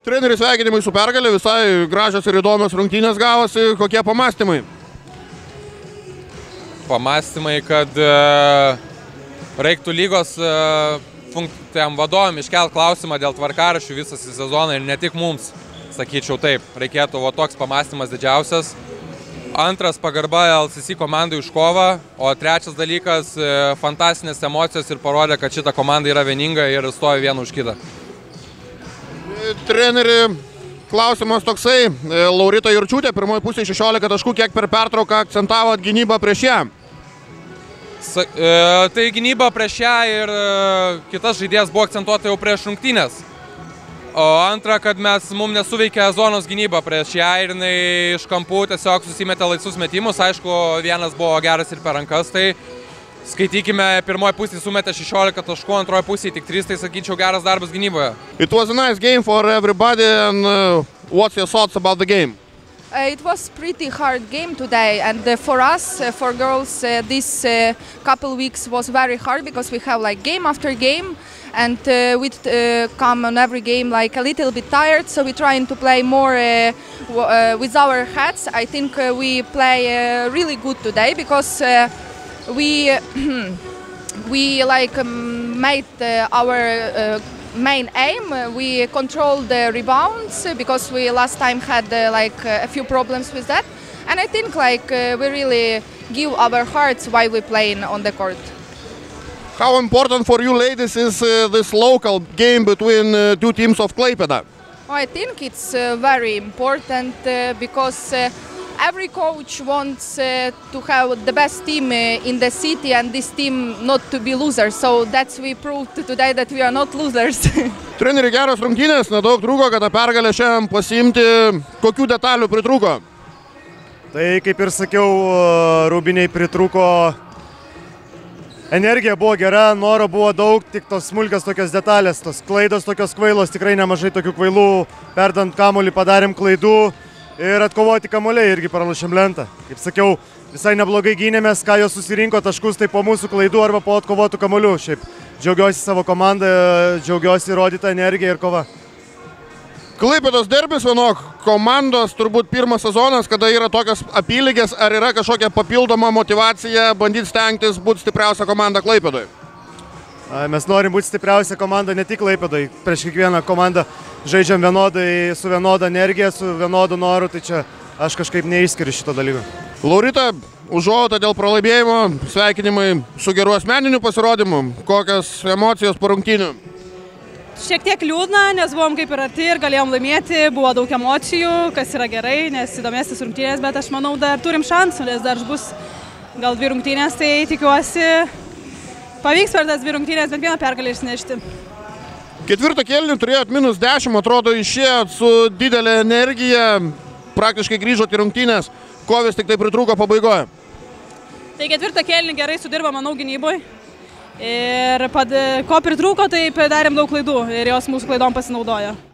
Treneriai, sveikinimai su pergalė, visai gražios ir įdomios rungtynės gavosi. Kokie pamąstymai? Pamąstymai, kad reiktų lygos vadovam iškelt klausimą dėl tvarkaraščių visą sezoną ir ne tik mums, sakyčiau taip. Reikėtų toks pamąstymas didžiausias. Antras, pagarba LCC komandai už kovą, o trečias dalykas – fantastinės emocijos ir parodė, kad šita komanda yra vieninga ir stoja viena už kitą. Treneri, klausimas toksai. Laurita Jurčiūtė, pirmoji pusė 16 taškų, kiek per pertrauką akcentavot gynybą prieš ją? Tai gynyba prieš ją ir kitas žaidėjas buvo akcentuota jau prieš rungtynės. O antra, kad mums nesuveikė zonos gynyba prieš ją ir jinai iš kampų tiesiog susimetė laisvus metimus. Aišku, vienas buvo geras ir per rankas, tai skaitykime, pirmoji pusė sumetė 16 taškų, antroji pusė tik 3, tai sakyčiau geras darbas gynyboje. It was a nice game for everybody and what's your thoughts about the game? It was pretty hard game today, and for us, for girls, this couple weeks was very hard because we have like game after game, and we come on every game like a little bit tired, so we're trying to play more with our heads. I think we play really good today because we like made our main aim. We controlled the rebounds because we last time had like a few problems with that, and I think like we really give our hearts while we playing on the court. How important for you ladies is this local game between two teams of Klaipėda? I think it's very important because every coach wants to have the best team in the city and this team not to be losers. So that's we proved today that we are not losers. Treneri, geros rungtynės, nedaug trūko, kad tą pergalę šiandien pasiimti. Kokių detalių pritrūko? Tai kaip ir sakiau, rūbiniai pritrūko. Energija buvo gera, noro buvo daug, tik tos smulkios tokios detalės, tos klaidos tokios kvailos, tikrai nemažai tokių kvailų, perdant kamuolį padarėm klaidų. Ir atkovoti kamuoliai irgi pralošėm lentą. Kaip sakiau, visai neblogai gynėmės, ką jos susirinko taškus, tai po mūsų klaidų arba po atkovotų kamuolių. Šiaip džiaugiuosi savo komandą, džiaugiuosi rodytą energiją ir kovą. Klaipėdos derbis, vienok, komandos turbūt pirmas sezonas, kada yra tokios apylygės, ar yra kažkokia papildoma motyvacija bandyti stengtis būti stipriausia komanda Klaipėdoje? Mes norim būti stipriausia komanda ne tik Klaipėdoje, prieš kiekvieną komandą žaidžiam vienodai, su vienoda energija, su vienodu noru, tai čia aš kažkaip neišskiriu šito dalyko. Laurita, užuojauta dėl pralaimėjimo, sveikinimai su geru asmeniniu pasirodymu, kokios emocijos po rungtynių? Šiek tiek liūdna, nes buvom kaip ir arti ir galėjom laimėti, buvo daug emocijų, kas yra gerai, nes įdomesnis rungtynės, bet aš manau dar turim šansų, nes dar bus gal 2 rungtynės, tai tikiuosi pavyks per tas 2 rungtynės, bet vieną pergalę išsinešti. Ketvirtą kėlinį turėjot -10, atrodo išėjot su didelė energija, praktiškai grįžot į rungtynės, ko vis tik tai pritrūko pabaigoje? Tai ketvirtą kėlinį gerai sudirba, manau, gynyboje. Ir ko pritrūko, tai padarėm daug klaidų ir jos mūsų klaidom pasinaudojo.